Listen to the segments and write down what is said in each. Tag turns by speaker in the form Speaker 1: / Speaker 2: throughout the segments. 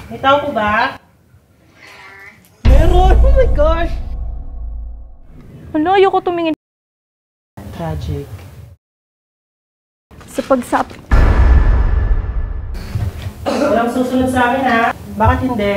Speaker 1: May tao po ba? Meron! Oh my gosh!
Speaker 2: Ano, ayoko tumingin.
Speaker 1: Tragic.
Speaker 2: Sa pagsap...
Speaker 1: Walang susunod sa akin ha? Bakit hindi?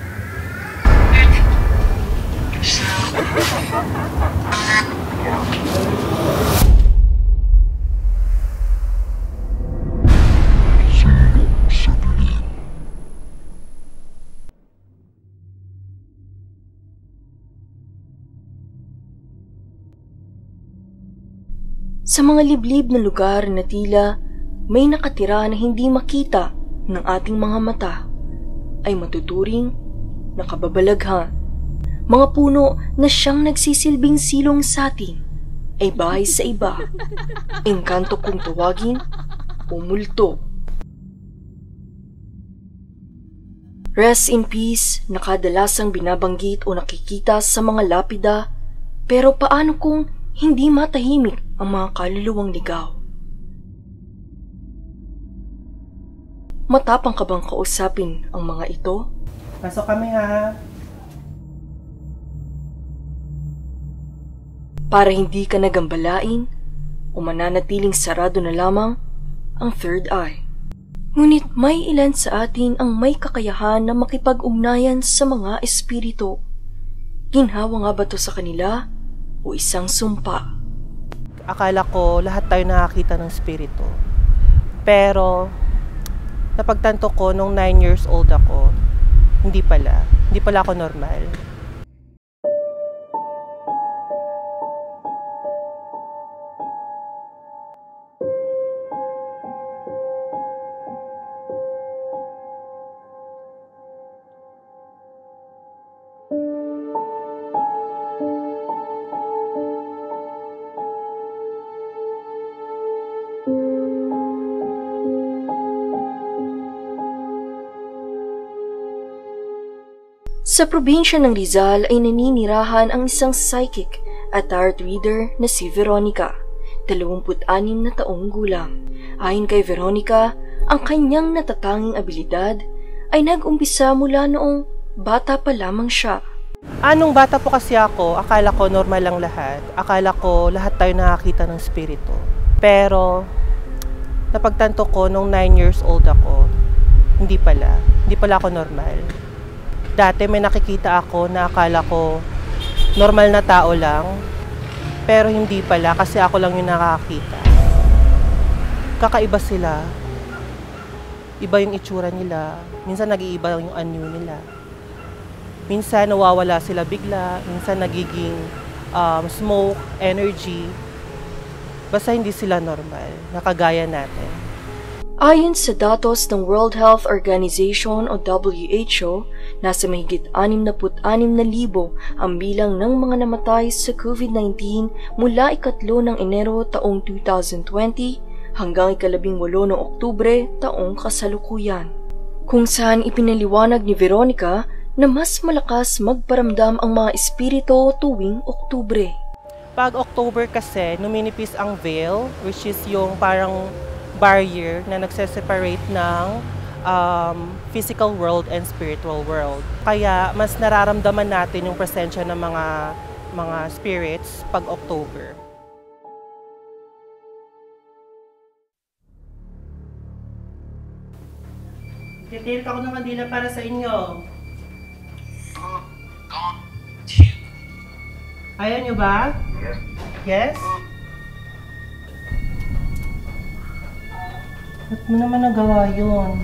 Speaker 3: Sa mga liblib na lugar na tila may nakatira na hindi makita ng ating mga mata ay matuturing na kababalaghan. Mga puno na siyang nagsisilbing silong sa atin ay bahay sa iba, engkanto kung tawagin o multo. Rest in peace na kadalasang binabanggit o nakikita sa mga lapida, pero paano kung hindi matahimik ang mga kaluluwang ligaw? Matapang ka bang kausapin ang mga ito?
Speaker 1: Pasok kami ha.
Speaker 3: Para hindi ka nagambalain o mananatiling sarado na lamang ang third eye. Ngunit may ilan sa atin ang may kakayahan na makipag-ugnayan sa mga espiritu. Ginhawa nga ba to sa kanila o isang sumpa?
Speaker 1: Akala ko lahat tayo nakakita ng spirito. Pero, napagtanto ko nung 9 years old ako, hindi pala ako normal.
Speaker 3: Sa probinsya ng Rizal ay naninirahan ang isang psychic at tarot reader na si Veronica, 26 na taong gulang. Ayon kay Veronica, ang kanyang natatanging abilidad ay nag-umpisa mula noong bata pa lamang siya.
Speaker 1: Anong bata po kasi ako, akala ko normal lang lahat. Akala ko lahat tayo nakakita ng spirito. Pero, napagtanto ko nung 9 years old ako, hindi pala ako normal. Dati may nakikita ako na akala ko normal na tao lang, pero hindi pala kasi ako lang yung nakakita. Kakaiba sila. Iba yung itsura nila. Minsan nag-iiba yung anyo nila. Minsan nawawala sila bigla. Minsan nagiging smoke, energy. Basta hindi sila normal. Nakagaya natin.
Speaker 3: Ayon sa datos ng World Health Organization o WHO, nasa mahigit 66,000 ang bilang ng mga namatay sa COVID-19 mula ikatlo ng Enero taong 2020 hanggang ika-18 ng Oktubre taong kasalukuyan. Kung saan ipinaliwanag ni Veronica na mas malakas magparamdam ang mga espiritu tuwing Oktubre.
Speaker 1: Pag October kasi, numinipis ang veil, which is yung parang barrier na nagse-separate ng physical world and spiritual world. Kaya mas nararamdaman natin yung presensya ng mga spirits pag October. Titirik ako ng kandila para sa inyo. Ayaw nyo ba? Yes? Ba't mo naman nagawa yun?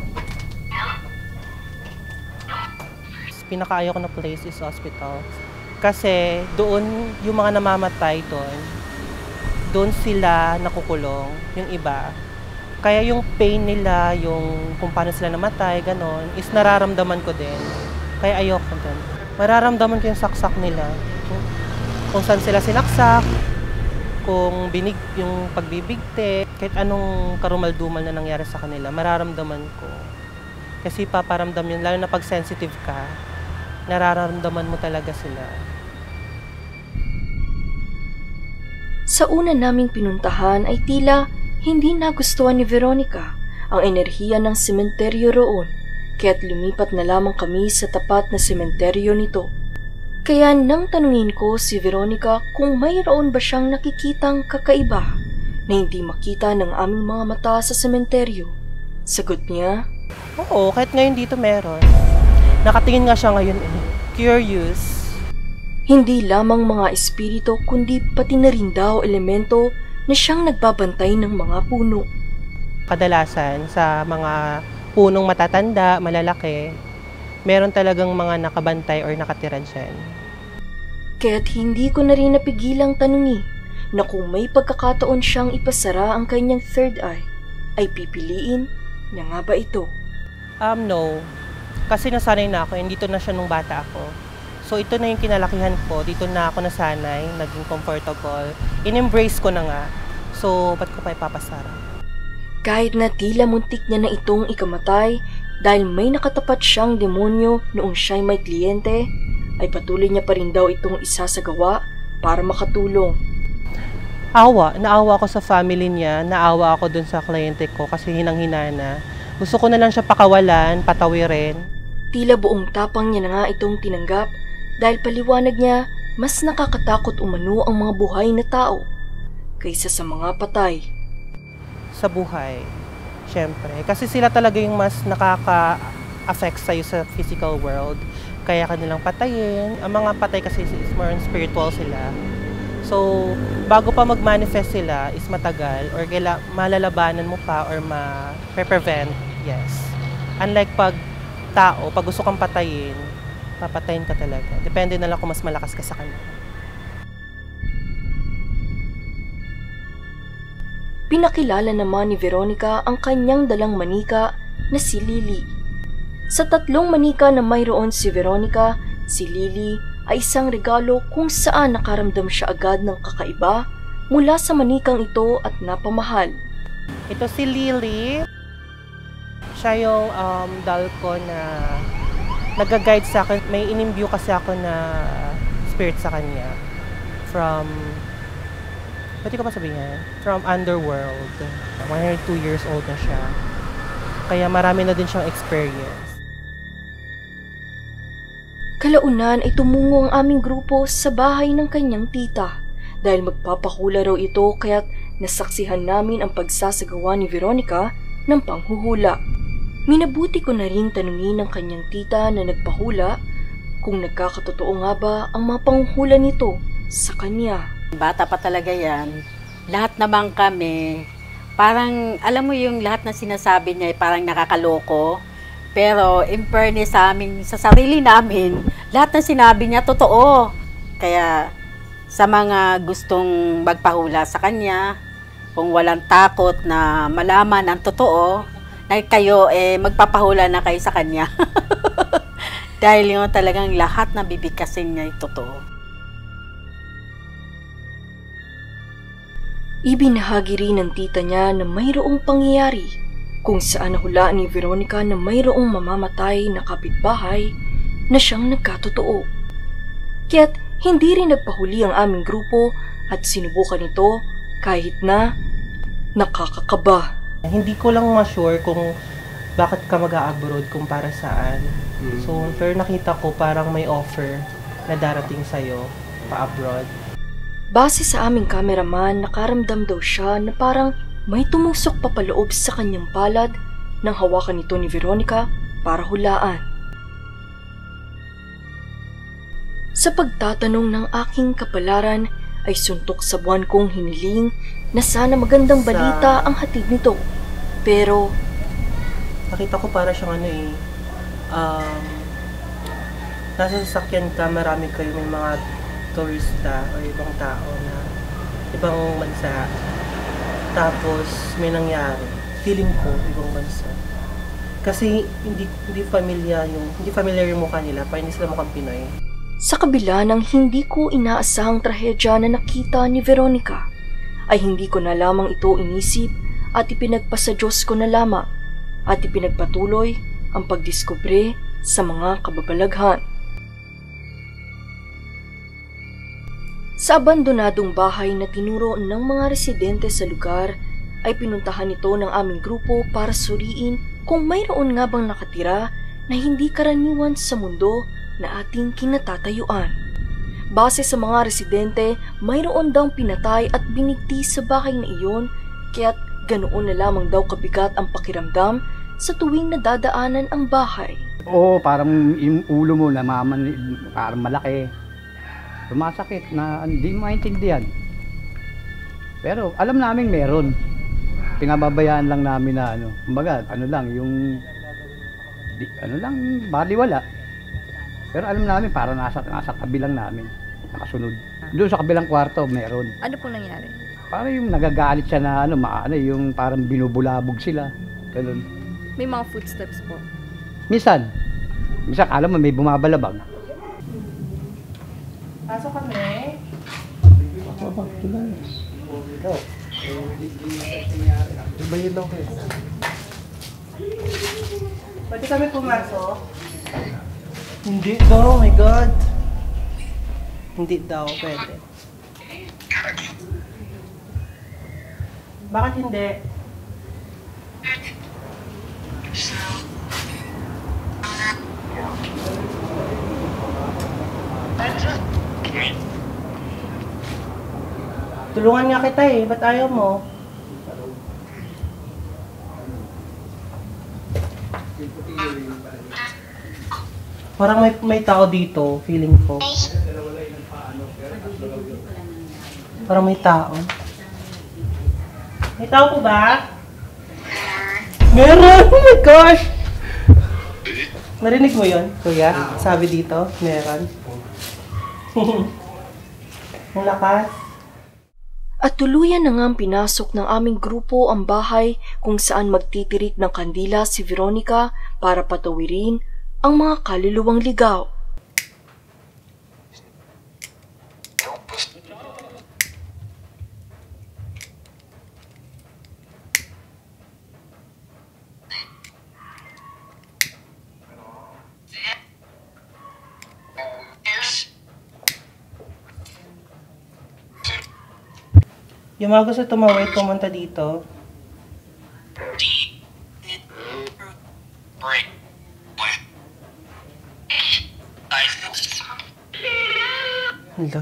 Speaker 1: Pinakaayaw ko na place is hospital. Kasi doon yung mga namamatay doon sila nakukulong, yung iba. Kaya yung pain nila, yung kung paano sila namatay, ganon, is nararamdaman ko din. Kaya ayoko din. Mararamdaman ko yung saksak nila. Kung saan sila sinaksak, kung yung pagbibigte, kahit anong karumal-dumal na nangyari sa kanila, mararamdaman ko. Kasi paparamdam yun, lalo na pag sensitive ka, nararamdaman mo talaga sila.
Speaker 3: Sa una naming pinuntahan ay tila hindi nagustuhan ni Veronica ang enerhiya ng sementeryo roon. kaya't lumipat na lamang kami sa tapat na sementeryo nito. Kaya nang tanungin ko si Veronica kung mayroon ba siyang nakikitang kakaiba na hindi makita ng aming mga mata sa sementeryo, sagot niya,
Speaker 1: Oo, kahit ngayon dito meron. Nakatingin nga siya ngayon eh. Curious.
Speaker 3: hindi lamang mga espiritu kundi pati na rin daw elemento na siyang nagbabantay ng mga puno.
Speaker 1: Kadalasan sa mga punong matatanda, malalaki, meron talagang mga nakabantay or nakatira dyan.
Speaker 3: Kaya't hindi ko na rin napigilang tanungin na kung may pagkakataon siyang ipasara ang kanyang third eye, ay pipiliin niya nga ba ito?
Speaker 1: No. Kasi nasanay na ako, dito na siya nung bata ako. So ito na yung kinalakihan ko, dito na ako nasanay, naging comfortable. In-embrace ko na nga. So, ba't ko pa ipapasara?
Speaker 3: Kahit na tila muntik niya na itong ikamatay dahil may nakatapat siyang demonyo noong siya'y may kliyente, ay patuloy niya pa rin daw itong isasagawa para makatulong.
Speaker 1: Naawa ako sa family niya, naawa ako dun sa kliyente ko kasi hinang-hinana. Gusto ko na lang siya pakawalan, patawirin.
Speaker 3: Tila buong tapang niya na nga itong tinanggap dahil paliwanag niya mas nakakatakot umano ang mga buhay na tao kaysa sa mga patay.
Speaker 1: Sa buhay, syempre. Kasi sila talaga yung mas nakaka-affect sa'yo sa physical world. Kaya kanilang patayin. Ang mga patay kasi is more spiritual sila. So, bago pa mag-manifest sila is matagal or malalabanan mo pa or ma-prevent, yes. Unlike pag tao, pag gusto kang patayin, papatayin ka talaga. Depende na lang kung mas malakas ka sa kanya.
Speaker 3: Pinakilala naman ni Veronica ang kanyang dalang manika na si Lily. Sa 3 manika na mayroon si Veronica, si Lily ay isang regalo kung saan nakaramdam siya agad ng kakaiba mula sa manikang ito at napamahal.
Speaker 1: Ito si Lily. Siya yung doll ko na nag-guide sa akin. May inimbue kasi ako na spirit sa kanya. Pwede ko pa sabihin? From underworld. 102 years old na siya. Kaya marami na din siyang experience.
Speaker 3: Kalaunan ay tumungo ang aming grupo sa bahay ng kanyang tita dahil magpapahula raw ito kaya't nasaksihan namin ang pagsasagawa ni Veronica ng panghuhula. Minabuti ko na ring tanungin ng kanyang tita na nagpahula kung nagkakatotoo nga ba ang mga panghuhula nito sa kanya.
Speaker 4: Bata pa talaga yan. Lahat naman kami, parang alam mo yung lahat na sinasabi niya ay parang nakakaloko. Pero in fairness sa amin, sa sarili namin, lahat na sinabi niya totoo. Kaya sa mga gustong magpahula sa kanya, kung walang takot na malaman ang totoo, na kayo magpapahula na kayo sa kanya. Dahil yun talagang lahat na bibigkasin niya ay totoo.
Speaker 3: Ibinahagi rin ng tita niya na mayroong pangyayari kung saan nahulaan ni Veronica na mayroong mamamatay na kapitbahay na siyang nagkatotoo. Kaya't hindi rin nagpahuli ang aming grupo at sinubukan ito kahit na nakakakaba.
Speaker 1: Hindi ko lang ma-sure kung bakit ka mag-a-abroad kung para saan. So, pero nakita ko parang may offer na darating sa'yo pa-abroad.
Speaker 3: Base sa aming cameraman, nakaramdam daw siya na parang may tumusok papaloob sa kanyang palad nang hawakan nito ni Veronica para hulaan. Sa pagtatanong ng aking kapalaran ay suntok sa buwan kong hiniling na sana magandang balita ang hatid nito. Pero
Speaker 1: Nakita ko para siyang nasa sasakyan ka, marami kayo, may mga turista o ibang tao na ibang bansa. Tapos may nangyari. Feeling ko ibang bansa. Kasi hindi familiar yung mukha nila, parang hindi sila mukhang Pinoy.
Speaker 3: sa kabila ng hindi ko inaasahang trahedya na nakita ni Veronica, ay hindi ko na lamang ito inisip at ipinagpasa Diyos ko na lamang at ipinagpatuloy ang pagdiskubre sa mga kababalaghan. Sa abandonadong bahay na tinuro ng mga residente sa lugar, ay pinuntahan ito ng aming grupo para suriin kung mayroon nga bang nakatira na hindi karaniwan sa mundo na ating kinatatayuan. Base sa mga residente, mayroon daw pinatay at binigti sa bahay na iyon, kaya't ganoon na lamang daw kabigat ang pakiramdam sa tuwing nadadaanan ang bahay.
Speaker 5: Oo, parang yung ulo mo parang malaki. Sumasakit na hindi maintindihan. Pero alam namin meron. Pinababayaan lang namin na kumbaga, baliwala. Pero alam namin para nasa kabilang namin, nakasunod. Doon sa kabilang kwarto meron.
Speaker 6: Ano pong nangyari?
Speaker 5: Parang yung nagagalit siya na yung parang binubulabog sila. Ganun.
Speaker 6: May mga footsteps po.
Speaker 5: Minsan alam mo may bumabalabag.
Speaker 1: Pasok kami.
Speaker 5: Ibayin lang kayo.
Speaker 1: Pwede kami pumasok? Hindi daw, oh my God. Hindi daw, pwede. Bakit hindi? Tulungan nga kita eh, ba't ayaw mo? Parang may tao dito, feeling ko. Parang may tao. May tao po ba? Meron! Oh my gosh! Narinig mo yun, kuya? Sabi dito, meron. Ang lakas.
Speaker 3: At tuluyan na ngang pinasok ng aming grupo ang bahay kung saan magtitirik ng kandila si Veronica para patawirin ang mga kaluluwang ligaw.
Speaker 1: Yung mga gusto tumawid, pumunta dito. Hala.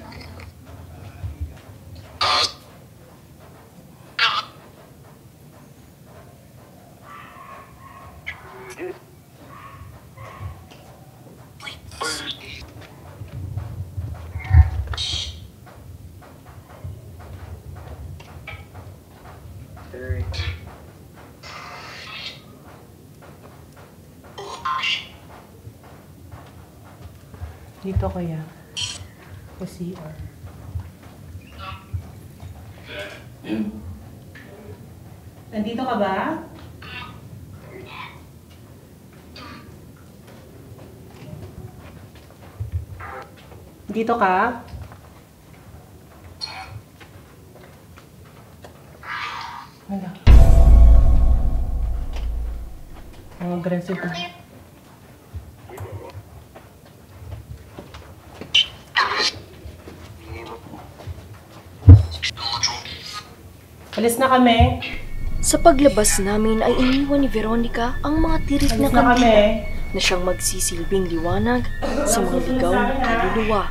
Speaker 1: Dito kaya? Sa CR. Nandito ka ba? Dito ka? Wala. Ang aggressive na. Alis na kami.
Speaker 3: Sa paglabas namin ay iniwan ni Veronica ang mga tirik na
Speaker 1: Alis na kami.
Speaker 3: kandila na siyang magsisilbing liwanag sa mga ligaw na kaluluwa.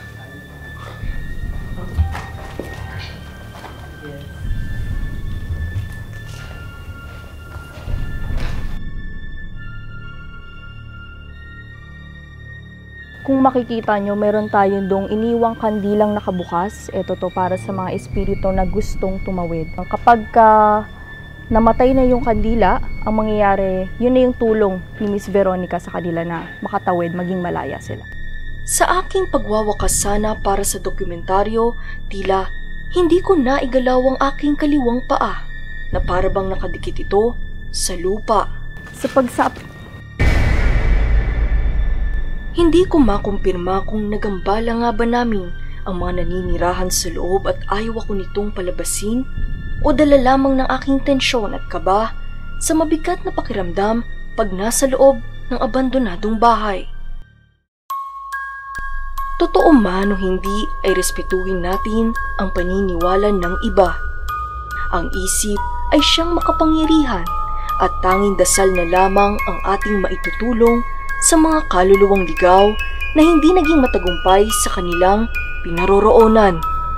Speaker 2: Kung makikita nyo, meron tayo dong iniwang kandilang nakabukas. Ito to para sa mga espiritu na gustong tumawid. Kapag namatay na yung kandila, ang mangyayari, yun na yung tulong ni Miss Veronica sa kanila na makatawid, maging malaya sila.
Speaker 3: Sa aking pagwawakas sana para sa dokumentaryo, tila hindi ko naigalaw ang aking kaliwang paa na para bang nakadikit ito sa lupa.
Speaker 2: Sa
Speaker 3: Hindi ko makumpirma kung nagambala nga ba namin ang mga naninirahan sa loob at ayaw ako nitong palabasin o dala lamang ng aking tensyon at kaba sa mabigat na pakiramdam pag nasa loob ng abandonadong bahay. Totoo man o hindi ay respetuhin natin ang paniniwala ng iba. Ang isip ay siyang makapangyarihan at tanging dasal na lamang ang ating maitutulong sa mga kaluluwang ligaw na hindi naging matagumpay sa kanilang pinaroroonan.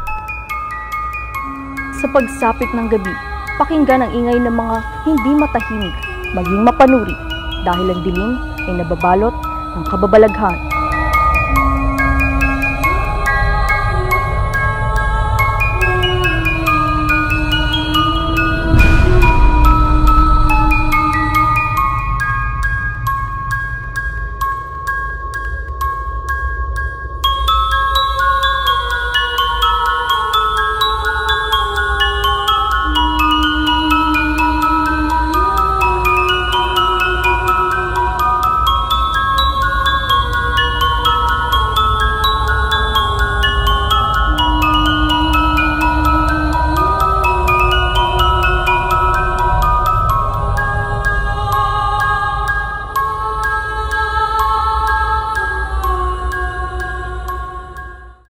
Speaker 2: Sa pagsapit ng gabi, pakinggan ang ingay ng mga hindi matahimik, maging mapanuri dahil ang dilim ay nababalot ng kababalaghan.